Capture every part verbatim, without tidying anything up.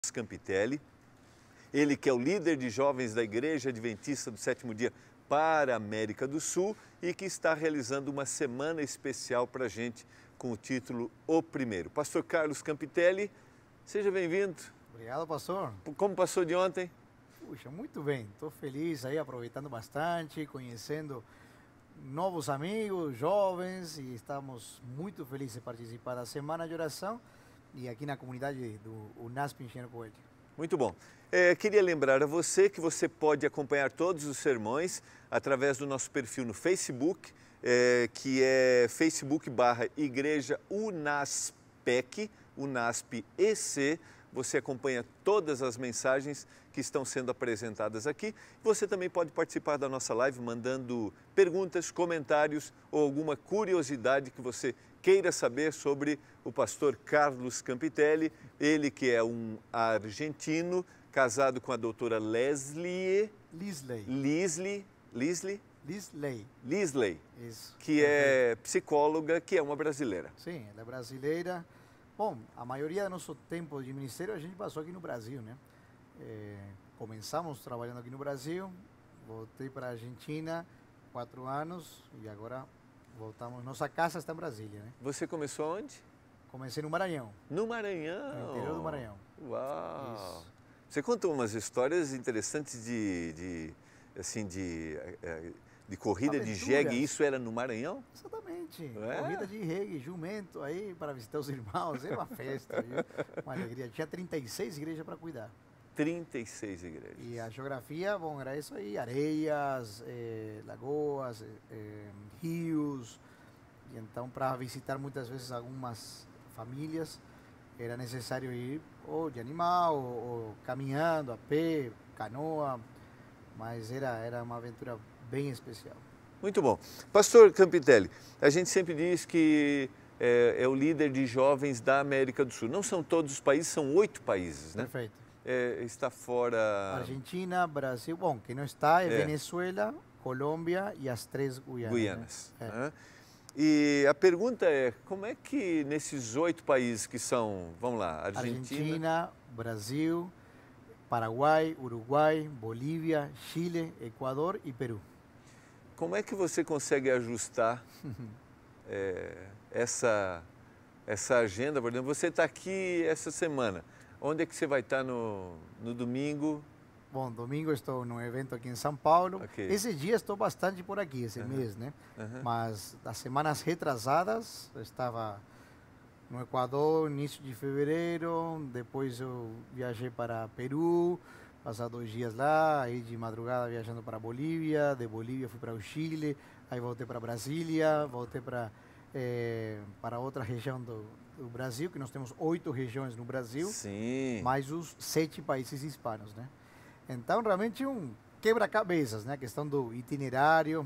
Campitelli, ele que é o líder de jovens da Igreja Adventista do Sétimo Dia para a América do Sul e que está realizando uma semana especial para a gente com o título O Primeiro. Pastor Carlos Campitelli, seja bem-vindo. Obrigado, pastor. Como passou de ontem? Puxa, muito bem. Estou feliz aí, aproveitando bastante, conhecendo novos amigos, jovens, e estamos muito felizes de participar da Semana de Oração e aqui na comunidade do UNASP Engenheiro Coelho. Muito bom. É, queria lembrar a você que você pode acompanhar todos os sermões através do nosso perfil no Facebook, é, que é Facebook barra Igreja UNASPEC, UNASP E C. Você acompanha todas as mensagens que estão sendo apresentadas aqui. Você também pode participar da nossa live mandando perguntas, comentários ou alguma curiosidade que você queira saber sobre o pastor Carlos Campitelli, ele que é um argentino, casado com a doutora Leslie... Lisley. Lisley. Lisley? Lisley. Lisley, Isso. que é psicóloga, que é uma brasileira. Sim, ela é brasileira. Bom, a maioria do nosso tempo de ministério a gente passou aqui no Brasil, né? É, começamos trabalhando aqui no Brasil, voltei para a Argentina, quatro anos, e agora voltamos. Nossa casa está em Brasília, né? Você começou onde? Comecei no Maranhão. No Maranhão? No interior do Maranhão. Uau! Isso. Você contou umas histórias interessantes de, de assim, de, de corrida Aventuras. de jegue, isso era no Maranhão? Exatamente. É? Corrida de jegue, jumento aí para visitar os irmãos, é uma festa, viu? Uma alegria. Tinha trinta e seis igrejas para cuidar. trinta e seis igrejas. E a geografia, bom, era isso aí, areias, eh, lagoas, eh, rios. E então, para visitar muitas vezes algumas famílias, era necessário ir ou de animal, ou, ou caminhando, a pé, canoa, mas era, era uma aventura bem especial. Muito bom. Pastor Campitelli, a gente sempre diz que é, é o líder de jovens da América do Sul. Não são todos os países, são oito países, né? Perfeito. É, está fora... Argentina, Brasil, bom, que não está é, É. Venezuela, Colômbia e as três Guianas. Guianas. Né? É. Né? E a pergunta é, como é que nesses oito países que são, vamos lá, Argentina... Argentina, Brasil, Paraguai, Uruguai, Bolívia, Chile, Equador e Peru. Como é que você consegue ajustar é, essa, essa agenda? Por exemplo, você está aqui essa semana. Onde é que você vai estar no, no domingo? Bom, domingo estou num evento aqui em São Paulo. Okay. Esse dia estou bastante por aqui, esse Uhum. mês, né? Uhum. Mas das semanas retrasadas, eu estava no Equador, início de fevereiro, depois eu viajei para Peru, passar dois dias lá, aí de madrugada viajando para Bolívia, de Bolívia fui para o Chile, aí voltei para Brasília, voltei para eh, para outra região do, do Brasil, que nós temos oito regiões no Brasil, Sim. mais os sete países hispanos, né? Então, realmente um quebra-cabeças, né? A questão do itinerário,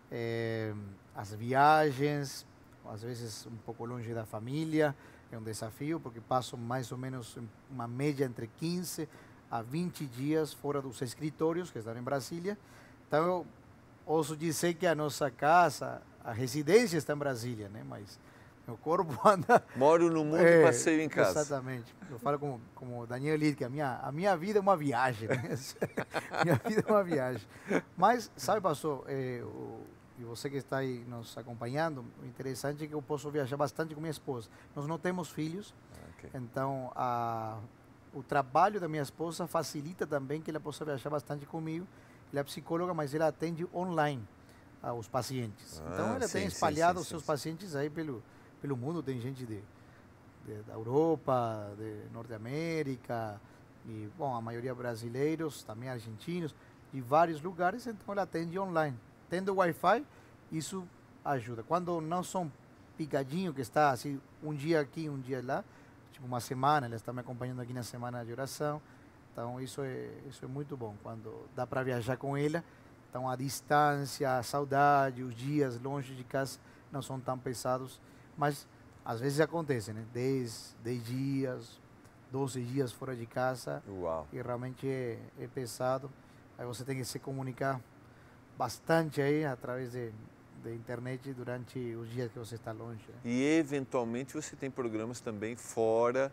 eh, as viagens, às vezes um pouco longe da família, é um desafio, porque passo mais ou menos uma média entre quinze a vinte dias fora dos escritórios, que estão em Brasília. Então, eu ouso dizer que a nossa casa, a residência está em Brasília, né? Mas meu corpo anda... Moro no mundo É, e passeio em casa. Exatamente. Eu falo como, como Daniel Lid, que a minha, a minha vida é uma viagem. Né? Minha vida é uma viagem. Mas, sabe, pastor, é, o, e você que está aí nos acompanhando, o interessante é que eu posso viajar bastante com minha esposa. Nós não temos filhos, Okay. então a, o trabalho da minha esposa facilita também que ela possa viajar bastante comigo. Ela é psicóloga, mas ela atende online aos pacientes. Ah, então, ela sim, tem sim, espalhado sim, os seus sim. pacientes aí pelo, pelo mundo. Tem gente de, de, da Europa, de Norte-América, e, bom, a maioria brasileiros, também argentinos, de vários lugares, então ela atende online. Tendo Wi-Fi, isso ajuda. Quando não são picadinho, que está assim, um dia aqui, um dia lá, tipo uma semana, ela está me acompanhando aqui na semana de oração, então isso é, isso é muito bom, quando dá para viajar com ela. Então a distância, a saudade, os dias longe de casa não são tão pesados, mas às vezes acontece, né? dez, dez dias, doze dias fora de casa, Uau. e realmente é, é pesado. Aí você tem que se comunicar bastante aí através de, de internet durante os dias que você está longe. Né? E eventualmente você tem programas também fora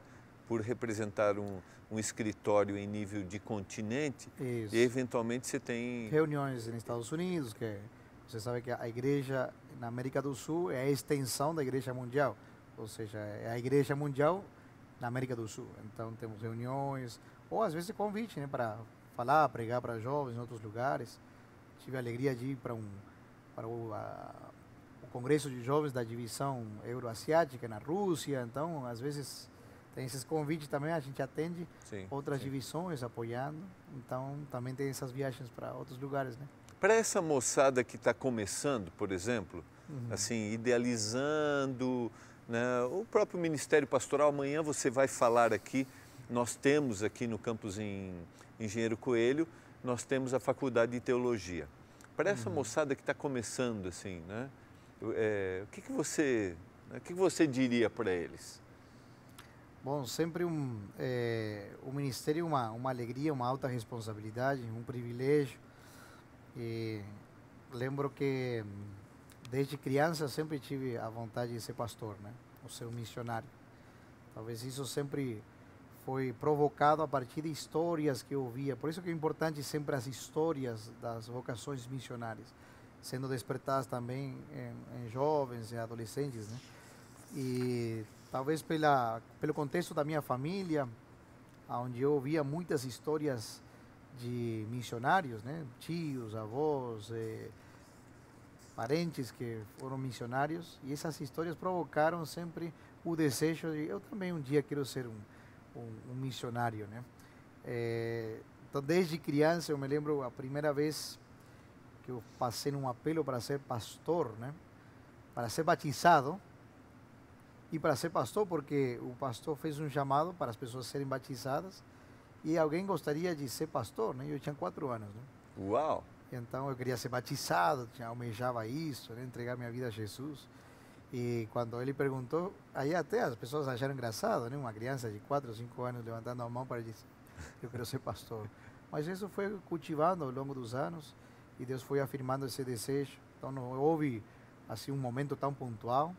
por representar um, um escritório em nível de continente. Isso. E eventualmente você tem... Reuniões nos Estados Unidos, que você sabe que a igreja na América do Sul é a extensão da igreja mundial, ou seja, é a igreja mundial na América do Sul. Então temos reuniões, ou às vezes convite, né, para falar, pregar para jovens em outros lugares. Tive a alegria de ir para um para o, a, o Congresso de Jovens da Divisão Euroasiática na Rússia. Então, às vezes tem esses convites também, a gente atende sim, outras sim. divisões apoiando. Então, também tem essas viagens para outros lugares, né? Para essa moçada que está começando, por exemplo, uhum. assim, idealizando, né, o próprio Ministério Pastoral, amanhã você vai falar aqui, nós temos aqui no campus em Engenheiro Coelho, nós temos a Faculdade de Teologia. Para essa uhum. moçada que está começando, assim, né, é, o que, que você, né, o que, que você diria para eles? Bom, sempre um, é, o ministério é uma, uma alegria, uma alta responsabilidade, um privilégio. E lembro que desde criança sempre tive a vontade de ser pastor, né, ou ser um missionário. Talvez isso sempre foi provocado a partir de histórias que eu ouvia. Por isso que é importante sempre as histórias das vocações missionárias, sendo despertadas também em, em jovens e adolescentes, né? E talvez pela, pelo contexto da minha família, onde eu ouvia muitas histórias de missionários, né? Tios, avós, eh, parentes que foram missionários, e essas histórias provocaram sempre o desejo de eu também um dia quero ser um Um, um missionário, né? É, então, desde criança, eu me lembro a primeira vez que eu passei num apelo para ser pastor, né? Para ser batizado e para ser pastor, porque o pastor fez um chamado para as pessoas serem batizadas e alguém gostaria de ser pastor, né? Eu tinha quatro anos, né? Uau! Então, eu queria ser batizado, tinha, almejava isso, né? Entregar minha vida a Jesus. E quando ele perguntou, aí até as pessoas acharam engraçado, né? Uma criança de quatro ou cinco anos levantando a mão para dizer, eu quero ser pastor. Mas isso foi cultivando ao longo dos anos e Deus foi afirmando esse desejo. Então não houve assim um momento tão pontual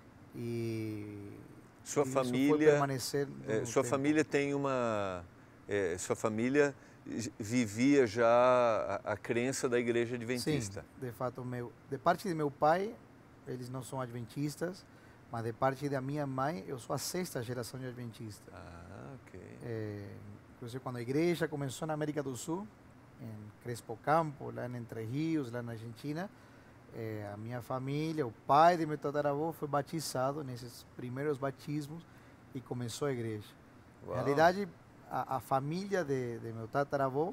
e sua e família isso foi permanecer é, sua tempo. família tem uma é, sua família vivia já a, a crença da Igreja Adventista. Sim, de fato meu de parte de meu pai eles não são adventistas, mas de parte da minha mãe, eu sou a sexta geração de adventista. Ah, ok. É, inclusive, quando a igreja começou na América do Sul, em Crespo Campo, lá em Entre Rios, lá na Argentina, é, a minha família, o pai de meu tataravô foi batizado nesses primeiros batismos e começou a igreja. Uau. Na realidade, a, a família de, de meu tataravô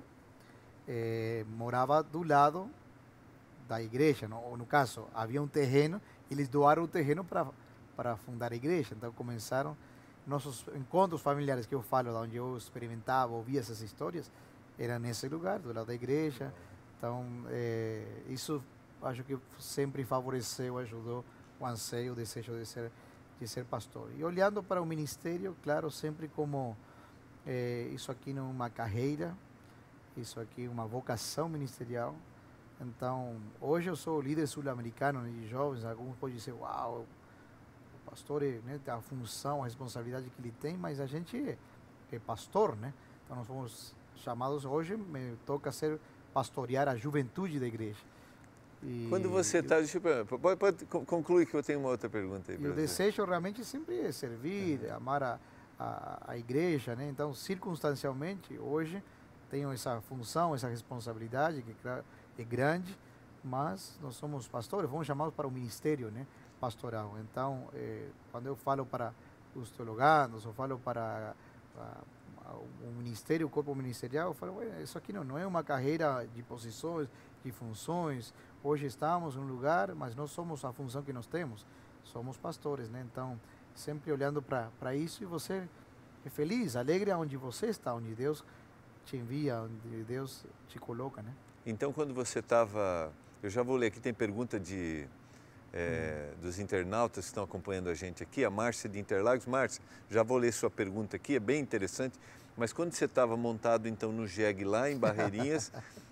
é, morava do lado da igreja, no, ou no caso, havia um terreno, eles doaram o terreno para para fundar a igreja. Então começaram nossos encontros familiares que eu falo, onde eu experimentava, ouvia essas histórias, era nesse lugar, do lado da igreja. Então é, isso acho que sempre favoreceu, ajudou o anseio, o desejo de ser de ser pastor. E olhando para o ministério, claro, sempre como é, isso aqui não é uma carreira, isso aqui é uma vocação ministerial. Então, hoje eu sou o líder sul-americano de jovens, alguns podem dizer, uau, o pastor, né, a função, a responsabilidade que ele tem, mas a gente é, é pastor, né? Então, nós fomos chamados, hoje me toca ser, pastorear a juventude da igreja. E quando você está, pode, pode concluir que eu tenho uma outra pergunta aí. E o desejo realmente sempre é servir, uhum. amar a, a, a igreja, né? Então, circunstancialmente, hoje, tenho essa função, essa responsabilidade, que claro, é grande, mas nós somos pastores, fomos chamados para o ministério, né, pastoral. Então, eh, quando eu falo para os teologanos, eu falo para a, a, o ministério, o corpo ministerial, eu falo, isso aqui não, não é uma carreira de posições, de funções. Hoje estamos em um lugar, mas não somos a função que nós temos, somos pastores, né? Então, sempre olhando para isso, e você é feliz, alegre onde você está, onde Deus te envia, onde Deus te coloca, né? Então, quando você estava... Eu já vou ler aqui, tem pergunta de, é, hum. dos internautas que estão acompanhando a gente aqui, a Márcia de Interlagos. Márcia, já vou ler sua pergunta aqui, é bem interessante. Mas quando você estava montado, então, no jegue lá em Barreirinhas,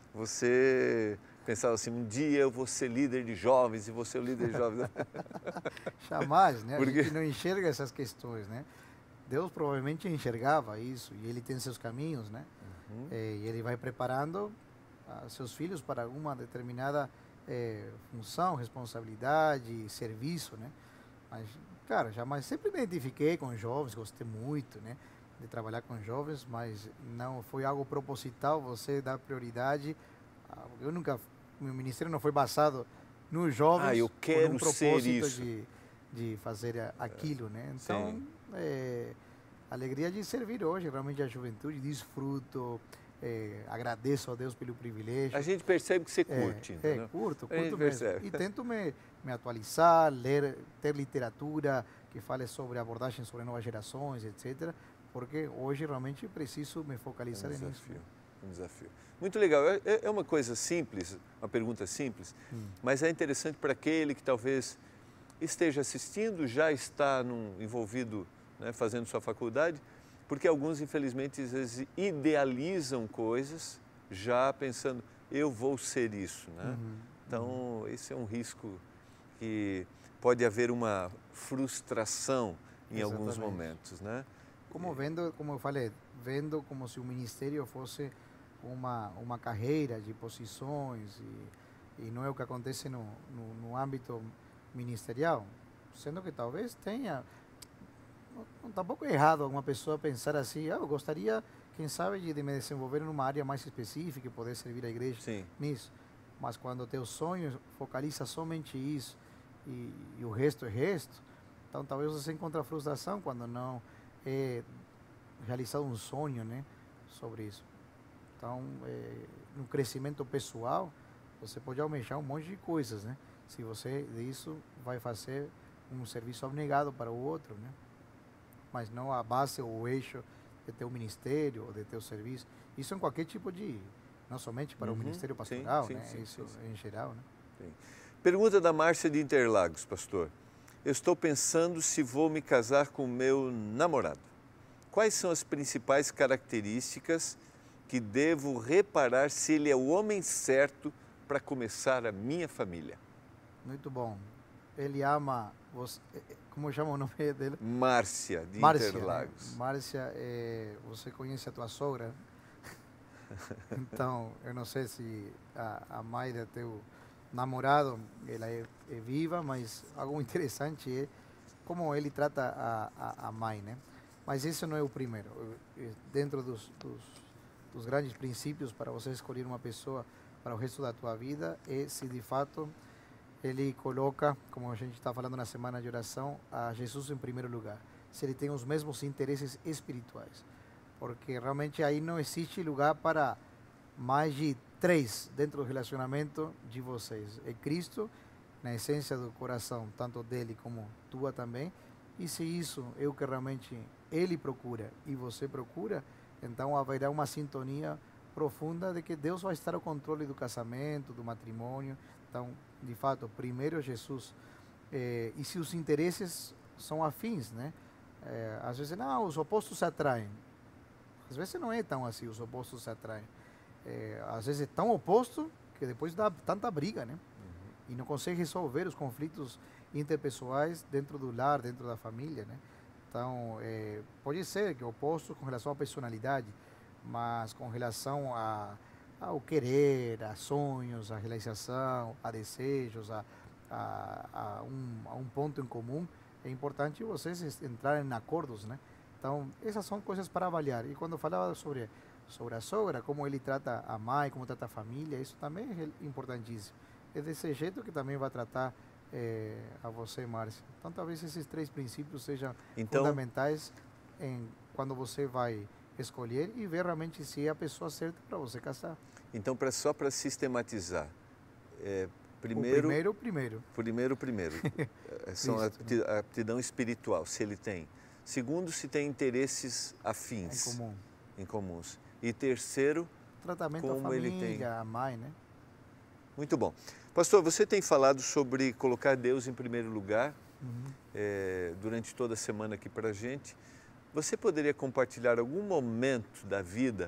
você pensava assim, um dia eu vou ser líder de jovens e vou ser o líder de jovens. Jamais, né? Porque... A gente não enxerga essas questões, né? Deus provavelmente enxergava isso e ele tem seus caminhos, né? Uhum. Eh, e ele vai preparando a seus filhos para alguma determinada eh, função, responsabilidade, serviço, né? Mas, cara, jamais sempre me identifiquei com jovens, gostei muito, né? De trabalhar com jovens, mas não foi algo proposital você dar prioridade. a- Eu nunca, meu ministério não foi basado nos jovens Ah, eu por quero um ser propósito isso. de, de fazer a- aquilo, né? Então, Sim. é, alegria de servir hoje, realmente a juventude, desfruto, é, agradeço a Deus pelo privilégio. A gente percebe que você É, curte, é, entendeu? curto, A gente curto mesmo. percebe. E tento me, me atualizar, ler, ter literatura que fale sobre abordagens sobre novas gerações, etcétera. Porque hoje realmente preciso me É focalizar um nisso. desafio, um desafio. Muito legal. É, é uma coisa simples, uma pergunta simples, Hum. mas é interessante para aquele que talvez esteja assistindo, já está num, envolvido, né, fazendo sua faculdade, porque alguns, infelizmente, às vezes idealizam coisas já pensando, eu vou ser isso, né? Uhum, Então, esse é um risco que pode haver uma frustração em alguns Exatamente. momentos, né? Como vendo, como eu falei, vendo como se o ministério fosse uma, uma carreira de posições e, e não é o que acontece no, no, no âmbito ministerial, sendo que talvez tenha, não, tampouco é errado alguma pessoa pensar assim, ah, eu gostaria, quem sabe, de, de me desenvolver numa área mais específica e poder servir a igreja Sim. nisso, mas quando o teu sonho focaliza somente isso e, e o resto é resto, então talvez você encontre a frustração quando não é realizado um sonho, né, sobre isso. Então, é, no crescimento pessoal, você pode almejar um monte de coisas, né? Se você disso vai fazer um serviço abnegado para o outro, né? Mas não a base ou o eixo de teu ministério ou de teu serviço. Isso em qualquer tipo de, não somente para Uhum, o ministério sim, pastoral, sim, né? sim, Isso sim, sim. em geral, né? Sim. Pergunta da Márcia de Interlagos, pastor. Eu estou pensando se vou me casar com o meu namorado. Quais são as principais características que devo reparar se ele é o homem certo para começar a minha família? Muito bom. Ele ama você, como chama o nome dele? Márcia de Márcia, Interlagos. né? Márcia, é, você conhece a tua sogra? Então, eu não sei se a, a mãe do teu namorado, ela é, é viva, mas algo interessante é como ele trata a, a, a mãe, né? Mas isso não é o primeiro. Eu- eu- Dentro dos, dos, dos grandes princípios para você escolher uma pessoa para o resto da tua vida é se de fato ele coloca, como a gente está falando na semana de oração, a Jesus em primeiro lugar. Se ele tem os mesmos interesses espirituais. Porque realmente aí não existe lugar para mais de três dentro do relacionamento de vocês. É Cristo, na essência do coração, tanto dele como tua também. E se isso é o que realmente ele procura e você procura, então haverá uma sintonia profunda de que Deus vai estar ao controle do casamento, do matrimônio. Então, de fato, primeiro Jesus. Eh, e se os interesses são afins, né? Eh, às vezes, não, os opostos se atraem. Às vezes não é tão assim, os opostos se atraem. É, às vezes é tão oposto que depois dá tanta briga, né? E não consegue resolver os conflitos interpessoais dentro do lar, dentro da família, né? Então, é, pode ser que oposto com relação à personalidade, mas com relação a, ao querer, a sonhos, a realização, a desejos, a, a, a, um, a um ponto em comum, é importante vocês entrarem em acordos, né? Então, essas são coisas para avaliar. E quando falava sobre, sobre a sogra, como ele trata a mãe, como trata a família, isso também é importantíssimo. É desse jeito que também vai tratar eh, a você, Márcia. Então, talvez esses três princípios sejam Então, fundamentais em, quando você vai escolher e ver realmente se é a pessoa certa para você casar. então pra, só para sistematizar, é, O primeiro, primeiro, o primeiro. primeiro, primeiro, é, são a Cristo, apti- a aptidão espiritual, se ele tem. Segundo, se tem interesses Em afins, comum. em comuns. E terceiro, Tratamento à como ele tem. família, à mãe, né? Muito bom. Pastor, você tem falado sobre colocar Deus em primeiro lugar Uhum. eh, durante toda a semana aqui para a gente. Você poderia compartilhar algum momento da vida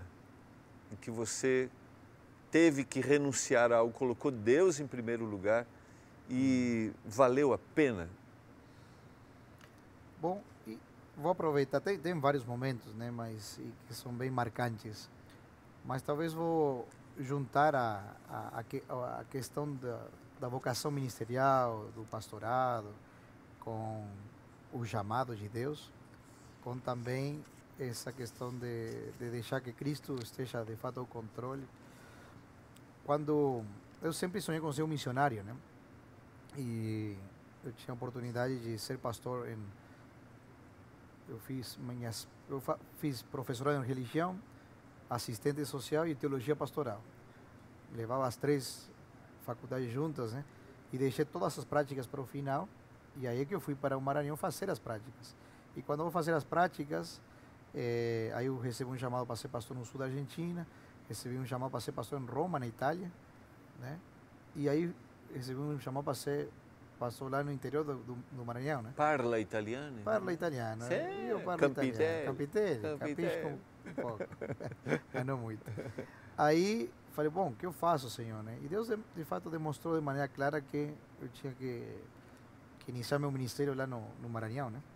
em que você teve que renunciar a algo, colocou Deus em primeiro lugar e valeu a pena? Bom, e vou aproveitar, tem, tem vários momentos, né, mas e que são bem marcantes. Mas talvez vou juntar a, a, a, que- a questão da, da vocação ministerial, do pastorado, com o chamado de Deus, com também essa questão de, de deixar que Cristo esteja de fato ao controle. Quando eu sempre sonhei com ser um missionário, né? E eu tinha a oportunidade de ser pastor em eu fiz minhas eu fa- fiz professorado em religião, assistente social e teologia pastoral. Levava as três faculdades juntas, né? E deixei todas as práticas para o final. E aí é que eu fui para o Maranhão fazer as práticas. E quando eu vou fazer as práticas, eh, aí eu recebi um chamado para ser pastor no sul da Argentina, recebi um chamado para ser pastor em Roma, na Itália, né? E aí recebi um chamado para ser pastor lá no interior do, do, do Maranhão, né? Parla italiano? Parla italiano. Sì, eh? Io parlo Campitelli. italiano. Campitelli, Campitelli. capisco um pouco, mas não muito. Aí falei, bom, o que eu faço, Senhor, né? E Deus de, de fato demonstrou de maneira clara que eu tinha que, que iniciar meu ministério lá no, no Maranhão, né?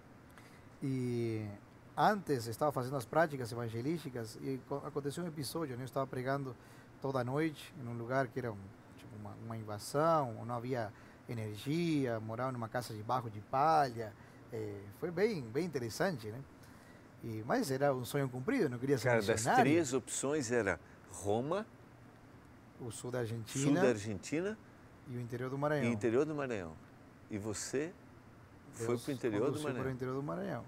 E antes estava fazendo as práticas evangelísticas e co- aconteceu um episódio, né? Eu estava pregando toda noite em um lugar que era um, tipo uma, uma invasão, não havia energia, morava numa casa de barro de palha. Eh, foi bem, bem interessante, né? E, mas era um sonho cumprido, eu não queria ser Cara, das missionário. três opções era Roma, O sul da sul Argentina da Argentina e o interior do Maranhão. e interior do Maranhão. E você foi Deus para o interior do conduziu para o Maranhão. interior do Maranhão.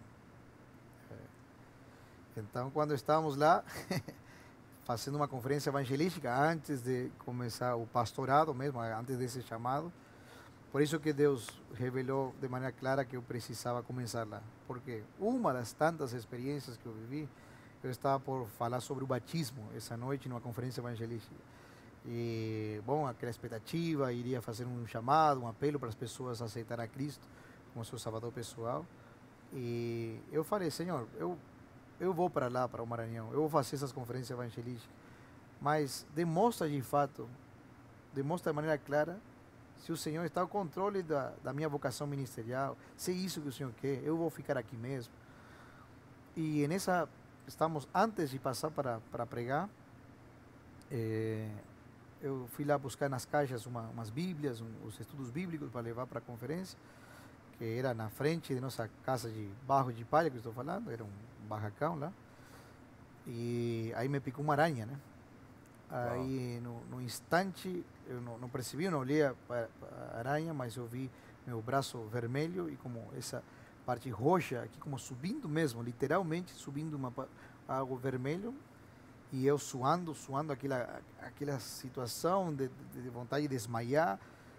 É. Então, quando estávamos lá, fazendo uma conferência evangelística, antes de começar o pastorado mesmo, antes desse chamado, por isso que Deus revelou de maneira clara que eu precisava começar lá. Porque uma das tantas experiências que eu vivi, eu estava por falar sobre o batismo essa noite numa conferência evangelística. E, bom, aquela expectativa, iria fazer um chamado, um apelo para as pessoas aceitarem a Cristo como seu salvador pessoal. E eu falei, Senhor, eu, eu vou para lá, para o Maranhão, eu vou fazer essas conferências evangelísticas, mas demonstra de fato, demonstra de maneira clara se o Senhor está ao controle da, da minha vocação ministerial, se é isso que o Senhor quer, eu vou ficar aqui mesmo. E nessa, estamos antes de passar para, para pregar, eh, eu fui lá buscar nas caixas uma, umas bíblias, um, os estudos bíblicos para levar para a conferência, que era na frente de nossa casa de barro de palha que eu estou falando, era um barracão lá. E aí me picou uma aranha, né? Aí no, no instante eu não, não percebi, eu não olhei para a aranha, mas eu vi meu braço vermelho e como essa parte roxa aqui como subindo mesmo, literalmente subindo uma, pa- algo vermelho e eu suando, suando aquela, aquela situação de, de, de vontade de desmaiar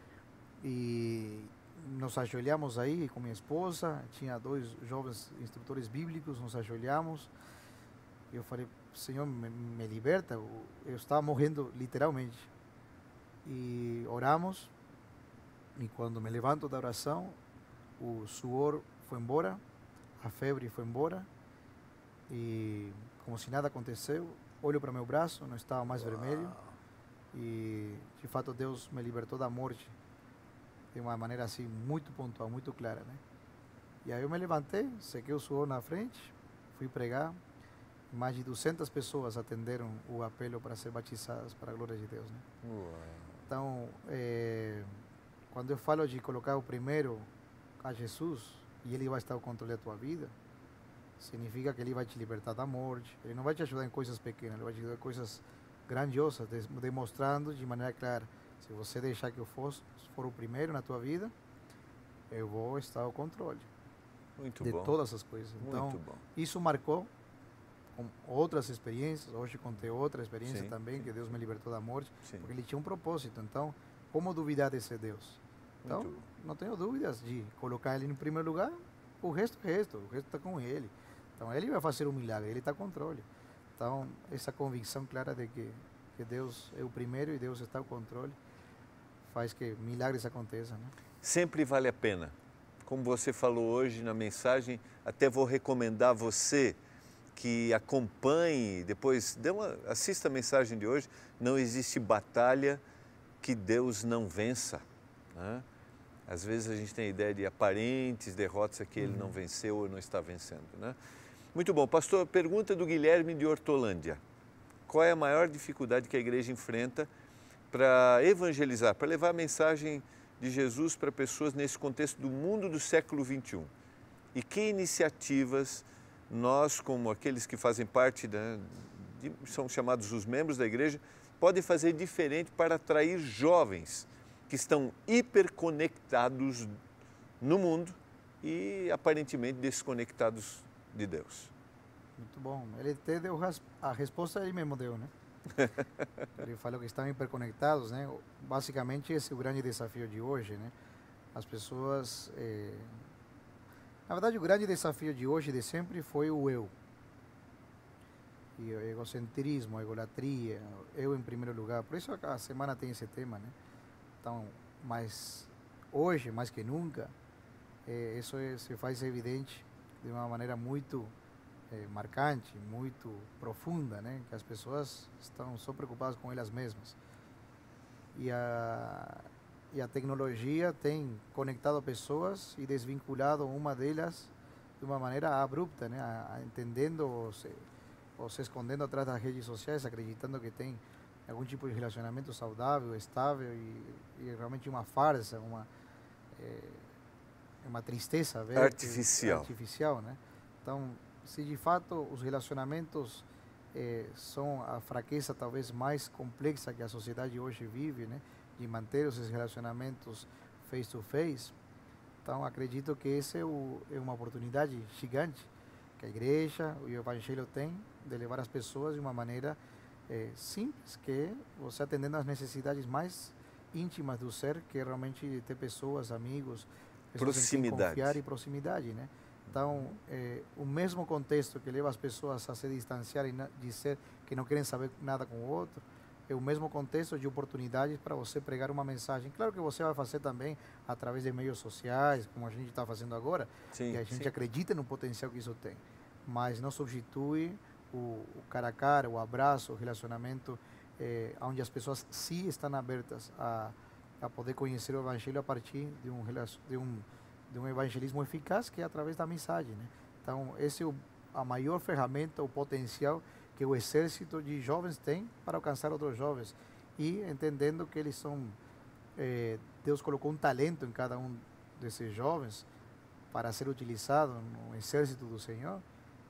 e nos ajoelhamos aí com minha esposa, tinha dois jovens instrutores bíblicos, nos ajoelhamos e eu falei, Senhor, me, me liberta, eu, eu estava morrendo literalmente. E oramos, e quando me levanto da oração, o suor foi embora, a febre foi embora, e como se nada aconteceu, olho para meu braço, não estava mais vermelho, e de fato Deus me libertou da morte, de uma maneira assim, muito pontual, muito clara, né? E aí eu me levantei, sequei o suor na frente, fui pregar, mais de duzentas pessoas atenderam o apelo para ser batizadas para a glória de Deus, né? Uau. Então, eh, quando eu falo de colocar o primeiro a Jesus e Ele vai estar ao controle da tua vida, significa que Ele vai te libertar da morte. Ele não vai te ajudar em coisas pequenas, Ele vai te ajudar em coisas grandiosas, des- demonstrando de maneira clara, se você deixar que eu for, for o primeiro na tua vida, eu vou estar ao controle Muito de bom. todas as coisas. Então, Muito bom. isso marcou com outras experiências. Hoje contei outra experiência Sim, também, sim. que Deus me libertou da morte, Sim. porque Ele tinha um propósito. Então, como duvidar desse Deus? Então, Muito bom. não tenho dúvidas de colocar Ele em primeiro lugar, o resto é resto, o resto está com Ele. Então, Ele vai fazer um milagre, Ele está ao controle. Então, essa convicção clara de que, que Deus é o primeiro e Deus está ao controle, faz que milagres aconteçam, né? Sempre vale a pena. Como você falou hoje na mensagem, até vou recomendar você que acompanhe, depois dê uma, assista a mensagem de hoje, não existe batalha que Deus não vença, né? Às vezes a gente tem a ideia de aparentes derrotas que ele Uhum. não venceu ou não está vencendo, né? Muito bom. Pastor, pergunta do Guilherme de Hortolândia. Qual é a maior dificuldade que a igreja enfrenta para evangelizar, para levar a mensagem de Jesus para pessoas nesse contexto do mundo do século vinte e um? E que iniciativas nós, como aqueles que fazem parte, da, de, são chamados os membros da igreja, podem fazer diferente para atrair jovens que estão hiperconectados no mundo e aparentemente desconectados de Deus? Muito bom. Ele até deu a resposta, ele mesmo deu, né? Ele falou que estão hiperconectados, né? Basicamente esse é o grande desafio de hoje, né? As pessoas... Eh... Na verdade, o grande desafio de hoje e de sempre foi o eu. E o egocentrismo, a egolatria, eu em primeiro lugar. Por isso a semana tem esse tema, né? Então, mas hoje, mais que nunca, eh, isso é, se faz evidente de uma maneira muito eh, marcante, muito profunda, né? Que as pessoas estão só preocupadas com elas mesmas. E a, e a tecnologia tem conectado pessoas e desvinculado uma delas de uma maneira abrupta, né? A, a entendendo ou se, ou se escondendo atrás das redes sociais, acreditando que tem algum tipo de relacionamento saudável, estável e, e realmente uma farsa, uma é, uma tristeza ver artificial. artificial, né? Então, se de fato os relacionamentos é, são a fraqueza talvez mais complexa que a sociedade hoje vive, né? De manter esses relacionamentos face to face, então acredito que essa é, o, é uma oportunidade gigante que a igreja e o evangelho tem de levar as pessoas de uma maneira É, simples, que você atendendo às necessidades mais íntimas do ser, que é realmente ter pessoas, amigos, pessoas em quem confiar e proximidade, né? Então, é, o mesmo contexto que leva as pessoas a se distanciar e dizer que não querem saber nada com o outro, é o mesmo contexto de oportunidades para você pregar uma mensagem. Claro que você vai fazer também através de meios sociais, como a gente está fazendo agora, sim, e a gente sim. acredita no potencial que isso tem, mas não substitui o, o cara a cara, o abraço, o relacionamento, eh, onde as pessoas sim estão abertas a, a poder conhecer o evangelho a partir de um, de um, de um evangelismo eficaz, que é através da mensagem, né? Então, esse é o, a maior ferramenta, o potencial que o exército de jovens tem para alcançar outros jovens. E entendendo que eles são, eh, Deus colocou um talento em cada um desses jovens para ser utilizado no exército do Senhor,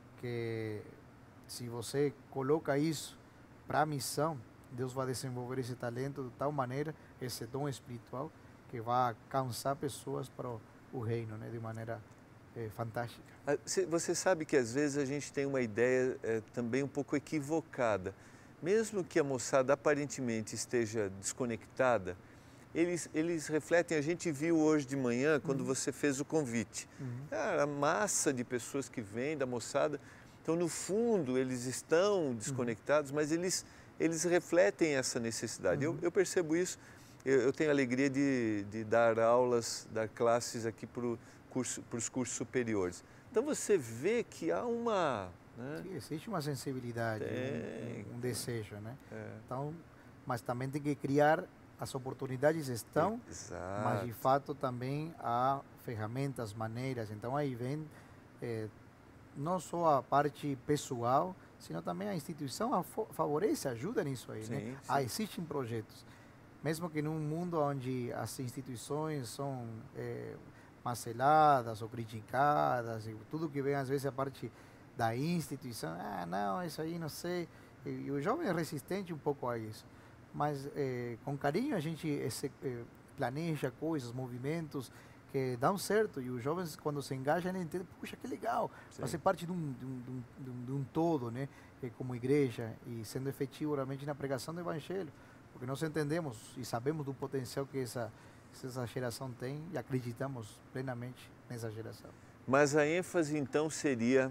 que se você coloca isso para a missão, Deus vai desenvolver esse talento de tal maneira, esse dom espiritual, que vai alcançar pessoas para o, o reino, né, de maneira é, fantástica. Você sabe que às vezes a gente tem uma ideia é, também um pouco equivocada. Mesmo que a moçada aparentemente esteja desconectada, eles, eles refletem, a gente viu hoje de manhã, quando uhum. você fez o convite, uhum. a massa de pessoas que vem da moçada. Então, no fundo, eles estão desconectados, uhum. mas eles, eles refletem essa necessidade. Uhum. Eu, eu percebo isso, eu, eu tenho a alegria de, de dar aulas, dar classes aqui para curso, os cursos superiores. Então, você vê que há uma... Né? Sim, existe uma sensibilidade, um, um desejo, né? É. Então, mas também tem que criar, as oportunidades estão, Exato. Mas de fato também há ferramentas, maneiras. Então, aí vem... É, não só a parte pessoal, sino também a instituição a favorece, ajuda nisso aí, sim, né? Sim. Ah, existem projetos. Mesmo que num mundo onde as instituições são é, maceladas ou criticadas, e tudo que vem às vezes a parte da instituição, ah, não, isso aí não sei. E, e o jovem é resistente um pouco a isso. Mas é, com carinho a gente esse, é, planeja coisas, movimentos, que dão certo, e os jovens, quando se engajam, eles entendem, puxa, que legal, fazer parte de um, de, um, de, um, de um todo, né, como igreja, e sendo efetivo realmente na pregação do evangelho, porque nós entendemos e sabemos do potencial que essa, essa geração tem e acreditamos plenamente nessa geração. Mas a ênfase, então, seria,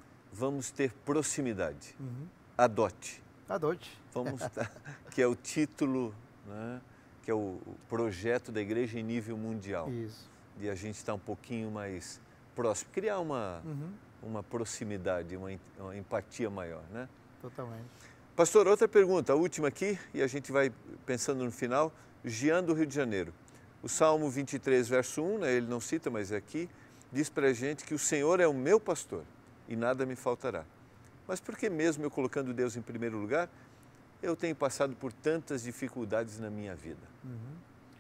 vamos ter proximidade, uhum. adote. Adote. Vamos, que é o título, né, que é o projeto da igreja em nível mundial. Isso. De a gente estar um pouquinho mais próximo, criar uma, uhum. uma proximidade, uma, uma empatia maior, né? Totalmente. Pastor, outra pergunta, a última aqui, e a gente vai pensando no final. Jean do Rio de Janeiro. O Salmo vinte e três, verso um, né, ele não cita, mas é aqui, diz para a gente que o Senhor é o meu pastor e nada me faltará. Mas por que mesmo eu colocando Deus em primeiro lugar, eu tenho passado por tantas dificuldades na minha vida? Uhum.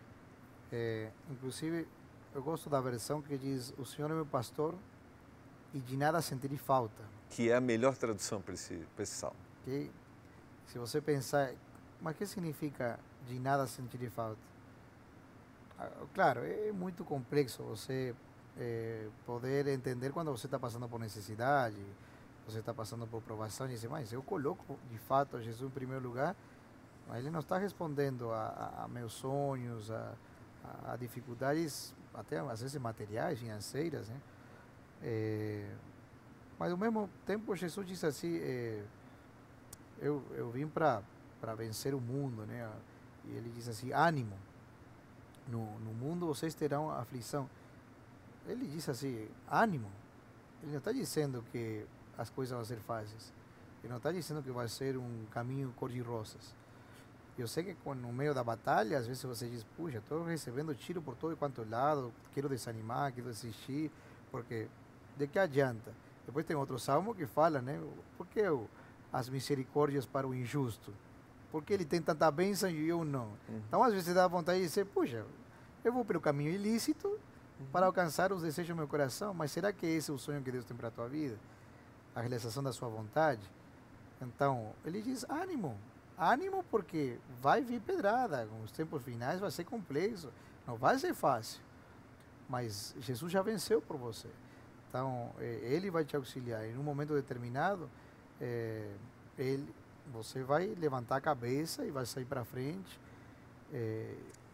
É, inclusive, eu gosto da versão que diz, o Senhor é meu pastor e de nada sentirei falta. Que é a melhor tradução para esse, para esse salmo. Que, se você pensar, mas o que significa de nada sentirei falta? Ah, claro, é muito complexo você é, poder entender quando você está passando por necessidade, você está passando por provação e dizer, mas eu coloco de fato Jesus em primeiro lugar, mas ele não está respondendo a, a, a meus sonhos, a, a, a dificuldades, até às vezes materiais, financeiras, né? É, mas ao mesmo tempo Jesus diz assim, é, eu, eu vim para vencer o mundo, né? E ele diz assim, ânimo, no, no mundo vocês terão aflição. Ele diz assim, ânimo. Ele não está dizendo que as coisas vão ser fáceis. Ele não está dizendo que vai ser um caminho cor-de-rosas. Eu sei que no meio da batalha, às vezes você diz, puxa, estou recebendo tiro por todo quanto lado, quero desanimar, quero desistir, porque de que adianta? Depois tem outro salmo que fala, né? Por que eu, as misericórdias para o injusto? Por que ele tem tanta bênção e eu não? Uhum. Então, às vezes, dá vontade de dizer, puxa, eu vou pelo caminho ilícito uhum. para alcançar os desejos do meu coração, mas será que esse é o sonho que Deus tem para a tua vida? A realização da sua vontade? Então, ele diz, ânimo, ânimo porque vai vir pedrada, com os tempos finais vai ser complexo, não vai ser fácil, mas Jesus já venceu por você. Então, ele vai te auxiliar. Em um momento determinado, é, ele, você vai levantar a cabeça e vai sair para frente. É,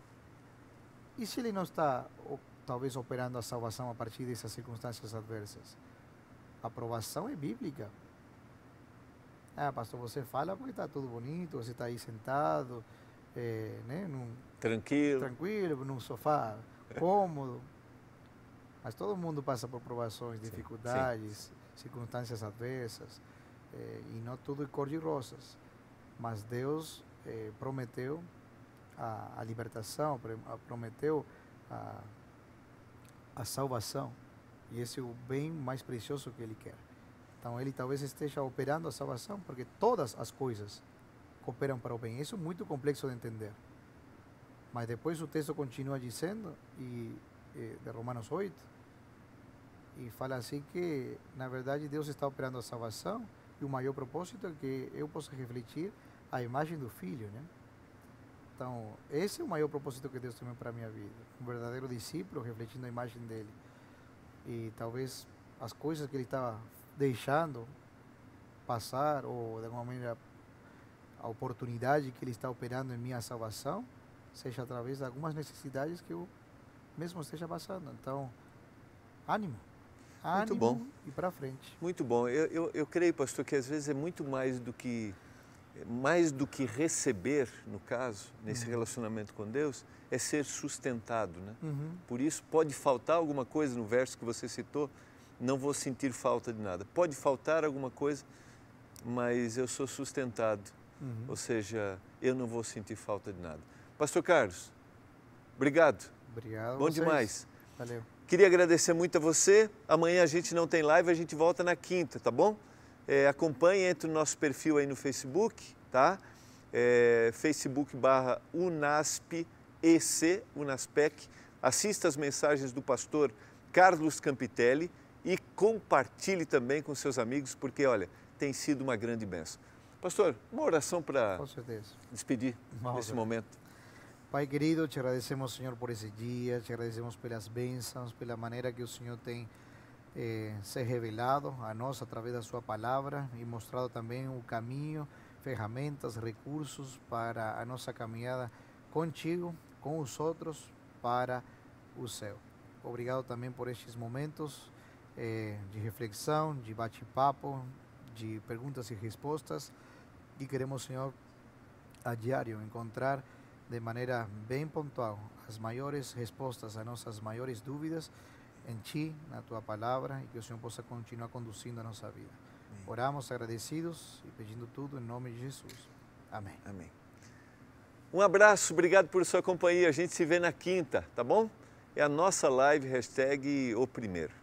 e se ele não está, ou, talvez, operando a salvação a partir dessas circunstâncias adversas? A aprovação é bíblica. Ah, pastor, você fala porque está tudo bonito, você está aí sentado, é, né, num, tranquilo, tranquilo, num sofá cômodo. Mas todo mundo passa por provações, dificuldades, sim, sim. circunstâncias adversas, eh, e não tudo é cor de rosas. Mas Deus eh, prometeu a, a libertação, prometeu a, a salvação. E esse é o bem mais precioso que Ele quer. Então Ele talvez esteja operando a salvação, porque todas as coisas cooperam para o bem. Isso é muito complexo de entender. Mas depois o texto continua dizendo, e, e, de Romanos oito, e fala assim que, na verdade, Deus está operando a salvação e o maior propósito é que eu possa refletir a imagem do Filho, né? Então, esse é o maior propósito que Deus tem para a minha vida. Um verdadeiro discípulo refletindo a imagem dele. E talvez as coisas que ele está deixando passar, ou de alguma maneira a oportunidade que ele está operando em minha salvação, seja através de algumas necessidades que eu mesmo esteja passando. Então, ânimo. Muito bom. E para frente. Muito bom. Eu, eu, eu creio, pastor, que às vezes é muito mais do que mais do que receber, no caso, nesse uhum. relacionamento com Deus, é ser sustentado, né? Uhum. Por isso, pode faltar alguma coisa no verso que você citou, não vou sentir falta de nada. Pode faltar alguma coisa, mas eu sou sustentado. Uhum. Ou seja, eu não vou sentir falta de nada. Pastor Carlos, obrigado. Obrigado. Bom vocês. Demais. Valeu. Queria agradecer muito a você. Amanhã a gente não tem live, a gente volta na quinta, tá bom? É, acompanhe, entre no nosso perfil aí no Facebook, tá? É, Facebook barra Unasp E C, Unaspec. Assista as mensagens do pastor Carlos Campitelli e compartilhe também com seus amigos, porque, olha, tem sido uma grande bênção. Pastor, uma oração para despedir Vamos nesse ver. momento. Pai querido, te agradecemos, Senhor, por esse dia, te agradecemos pelas bênçãos, pela maneira que o Senhor tem eh, se revelado a nós através da sua palavra e mostrado também o caminho, ferramentas, recursos para a nossa caminhada contigo, com os outros, para o céu. Obrigado também por estes momentos eh, de reflexão, de bate-papo, de perguntas e respostas, e queremos, Senhor, a diário encontrar de maneira bem pontual as maiores respostas a nossas maiores dúvidas em Ti, na Tua Palavra, e que o Senhor possa continuar conduzindo a nossa vida. Amém. Oramos agradecidos e pedindo tudo em nome de Jesus. Amém. Amém. Um abraço, obrigado por sua companhia. A gente se vê na quinta, tá bom? É a nossa live, hashtag o primeiro.